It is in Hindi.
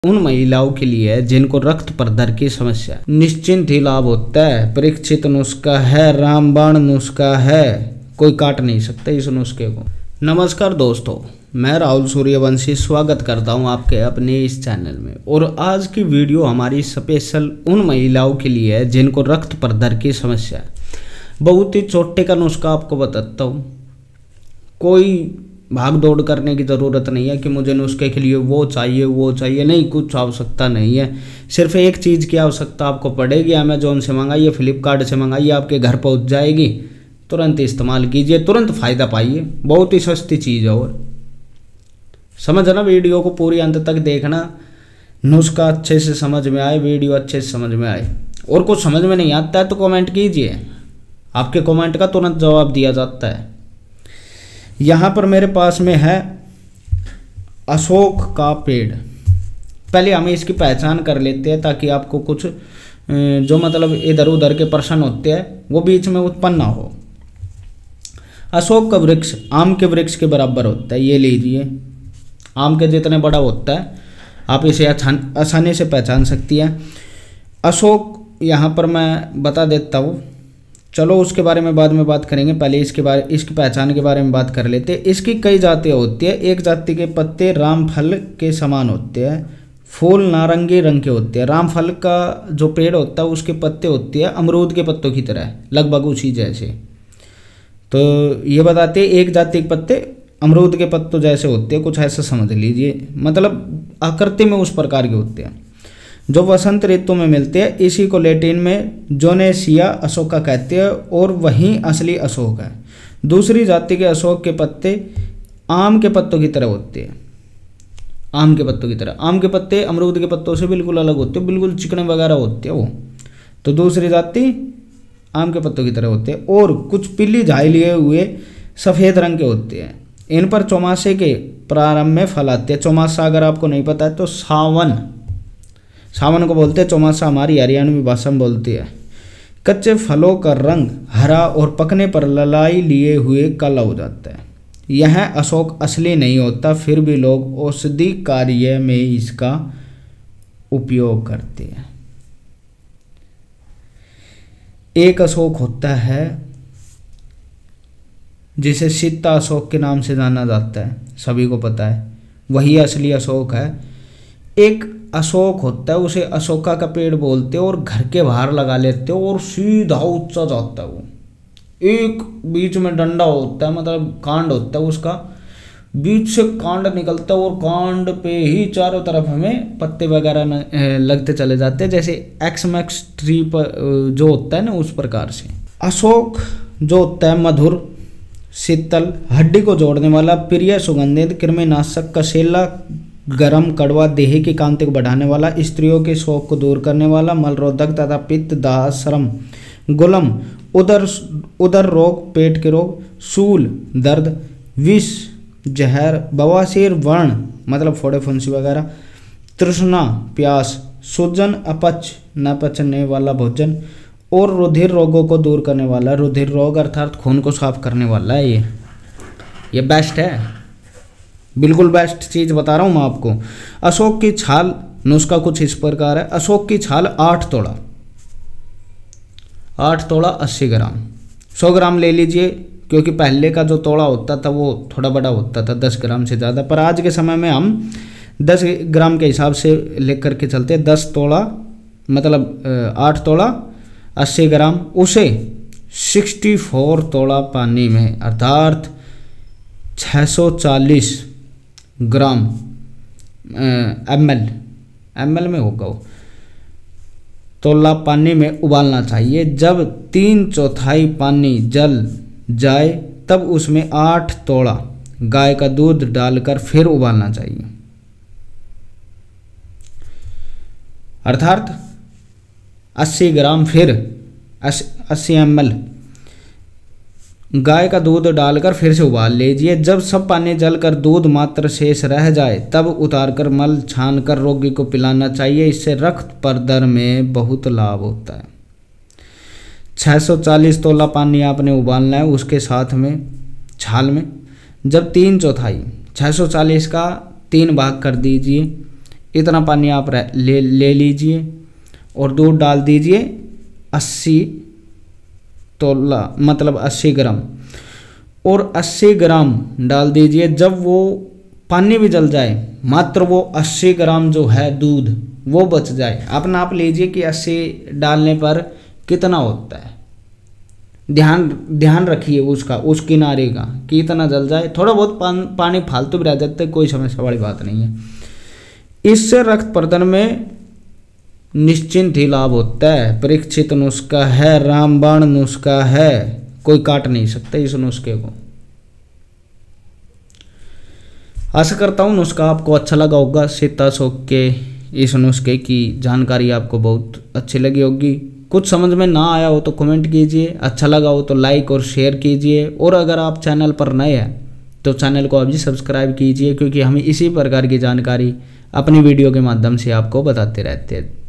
उन महिलाओं के लिए है जिनको रक्त प्रदर की समस्या निश्चिंत ही लाभ होता है। परीक्षित नुस्खा है, रामबाण नुस्खा है, कोई काट नहीं सकता इस नुस्खे को। नमस्कार दोस्तों, मैं राहुल सूर्यवंशी स्वागत करता हूं आपके अपने इस चैनल में। और आज की वीडियो हमारी स्पेशल उन महिलाओं के लिए है जिनको रक्त प्रदर की समस्या है। बहुत ही छोटे का नुस्खा आपको बताता हूँ। कोई भाग दौड़ करने की ज़रूरत नहीं है कि मुझे नुस्खे के लिए वो चाहिए नहीं, कुछ आवश्यकता नहीं है। सिर्फ एक चीज़ की आवश्यकता आपको पड़ेगी। अमेजोन से मंगाइए, फ्लिपकार्ट से मंगाइए, आपके घर पहुंच जाएगी। तुरंत इस्तेमाल कीजिए, तुरंत फ़ायदा पाइए। बहुत ही सस्ती चीज़ है। और समझना, वीडियो को पूरी अंत तक देखना, नुस्खा अच्छे से समझ में आए, वीडियो अच्छे से समझ में आए। और कुछ समझ में नहीं आता है तो कमेंट कीजिए, आपके कमेंट का तुरंत जवाब दिया जाता है। यहाँ पर मेरे पास में है अशोक का पेड़। पहले हम इसकी पहचान कर लेते हैं ताकि आपको कुछ जो मतलब इधर उधर के प्रश्न होते हैं वो बीच में उत्पन्न ना हो। अशोक का वृक्ष आम के वृक्ष के बराबर होता है। ये लीजिए, आम के जितने बड़ा होता है, आप इसे आसानी से पहचान सकती है। अशोक यहाँ पर मैं बता देता हूँ, चलो उसके बारे में बाद में बात करेंगे। पहले इसकी पहचान के बारे में बात कर लेते हैं। इसकी कई जातियाँ होती है। एक जाति के पत्ते रामफल के समान होते हैं, फूल नारंगी रंग के होते हैं। रामफल का जो पेड़ होता है उसके पत्ते होते हैं अमरूद के पत्तों की तरह, लगभग उसी जैसे। तो ये बताते हैं एक जाति के पत्ते अमरूद के पत्तों जैसे होते हैं, कुछ ऐसा समझ लीजिए। मतलब आकृति में उस प्रकार के होते हैं जो वसंत ऋतु में मिलते हैं। इसी को लैटिन में जोनेसिया अशोका कहते हैं और वही असली अशोक है। दूसरी जाति के अशोक के पत्ते आम के पत्तों की तरह होते हैं, आम के पत्तों की तरह। आम के पत्ते अमरूद के पत्तों से बिल्कुल अलग होते हैं, बिल्कुल चिकने वगैरह होते हैं वो। तो दूसरी जाति आम के पत्तों की तरह होते हैं और कुछ पीली झाई लिए हुए सफ़ेद रंग के होते हैं। इन पर चौमासे के प्रारंभ में फल आते हैं। चौमासा अगर आपको नहीं पता है तो सावन को बोलते हैं चौमासा, हमारी हरियाणवी भाषा में बोलती है। कच्चे फलों का रंग हरा और पकने पर ललाई लिए हुए काला हो जाता है। यह अशोक असली नहीं होता, फिर भी लोग औषधि कार्य में इसका उपयोग करते हैं। एक अशोक होता है जिसे सीता अशोक के नाम से जाना जाता है, सभी को पता है, वही असली अशोक है। एक अशोक होता है उसे अशोका का पेड़ बोलते हैं और घर के बाहर लगा लेते हो और सीधा ऊंचा जाता है वो। एक बीच में डंडा होता है, मतलब कांड होता है उसका, बीच से कांड निकलता है और कांड पे ही चारों तरफ हमें पत्ते वगैरह लगते चले जाते हैं, जैसे एक्समैक्स ट्री पर जो होता है ना, उस प्रकार से। अशोक जो होता है मधुर, शीतल, हड्डी को जोड़ने वाला, प्रिय, सुगंधित, कृमिनाशक, कसेला, गरम, कड़वा, देह की कांति को बढ़ाने वाला, स्त्रियों के शौक को दूर करने वाला, मलरोधक तथा पित्त, दाह, श्रम, गुलम, उदर रोग, पेट के रोग, शूल, दर्द, विष, जहर, बवासीर, वर्ण मतलब फोड़े फुंसी वगैरह, तृष्णा, प्यास, सूजन, अपच, न पचने वाला भोजन और रुधिर रोगों को दूर करने वाला। रुधिर रोग अर्थात खून को साफ करने वाला है। ये बेस्ट है, बिल्कुल बेस्ट चीज़ बता रहा हूँ मैं आपको। अशोक की छाल नुस्खा कुछ इस प्रकार है। अशोक की छाल 8 तोड़ा 80 ग्राम, 100 ग्राम ले लीजिए, क्योंकि पहले का जो तोड़ा होता था वो थोड़ा बड़ा होता था, 10 ग्राम से ज़्यादा। पर आज के समय में हम 10 ग्राम के हिसाब से लेकर के चलते हैं। 10 तोड़ा मतलब 8 तोड़ा 80 ग्राम, उसे 64 तोड़ा पानी में अर्थात 640 ग्राम ml में होगा वो, तोला पानी में उबालना चाहिए। जब 3/4 पानी जल जाए तब उसमें 8 तोड़ा गाय का दूध डालकर फिर उबालना चाहिए। अर्थात 80 ग्राम फिर 80 ml गाय का दूध डालकर फिर से उबाल लीजिए। जब सब पानी जलकर दूध मात्र शेष रह जाए तब उतारकर मल छानकर रोगी को पिलाना चाहिए। इससे रक्त प्रदर में बहुत लाभ होता है। 640 तोला पानी आपने उबालना है, उसके साथ में छाल में जब 3/4 640 का 3 भाग कर दीजिए, इतना पानी आप ले लीजिए और दूध डाल दीजिए 80 तोला मतलब 80 ग्राम, और 80 ग्राम डाल दीजिए। जब वो पानी भी जल जाए, मात्र वो 80 ग्राम जो है दूध वो बच जाए। आप नाप लीजिए कि 80 डालने पर कितना होता है। ध्यान रखिए उसका, उस किनारे का कि इतना जल जाए। थोड़ा बहुत पानी फालतू भी रह जाता है, कोई समस्या वाली बात नहीं है। इससे रक्त प्रदन में निश्चिंत ही लाभ होता है। परीक्षित नुस्खा है, रामबाण नुस्खा है, कोई काट नहीं सकता इस नुस्खे को। आशा करता हूँ नुस्खा आपको अच्छा लगा होगा। सीताशोक के इस नुस्खे की जानकारी आपको बहुत अच्छी लगी होगी। कुछ समझ में ना आया हो तो कमेंट कीजिए, अच्छा लगा हो तो लाइक और शेयर कीजिए, और अगर आप चैनल पर नए हैं तो चैनल को अभी सब्सक्राइब कीजिए, क्योंकि हम इसी प्रकार की जानकारी अपनी वीडियो के माध्यम से आपको बताते रहते हैं।